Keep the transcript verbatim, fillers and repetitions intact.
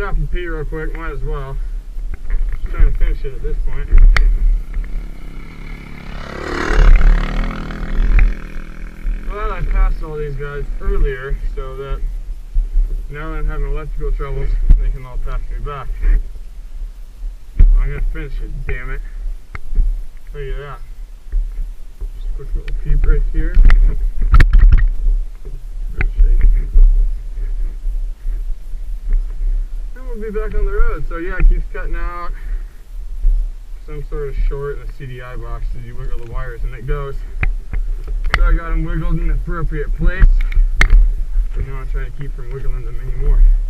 stop and pee real quick, might as well. Just trying to finish it at this point. Glad I passed all these guys earlier so that now that I'm having electrical troubles, they can all pass me back. I'm gonna finish it, damn it. Look at that. Just a quick little peep right here. Good shape. And we'll be back on the road. So yeah, it keeps cutting out some sort of short in the C D I box as you wiggle the wires and it goes. So I got them wiggled in the appropriate place. But now I'm trying to keep from wiggling them anymore.